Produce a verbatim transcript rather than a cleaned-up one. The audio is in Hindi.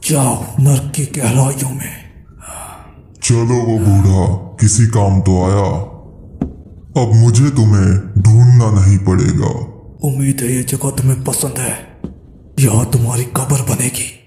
जाओ नर्क की गहराइयों में। चलो वो बूढ़ा किसी काम तो आया। अब मुझे तुम्हें ढूंढना नहीं पड़ेगा। उम्मीद है ये जगह तुम्हें पसंद है। यहाँ तुम्हारी कब्र बनेगी।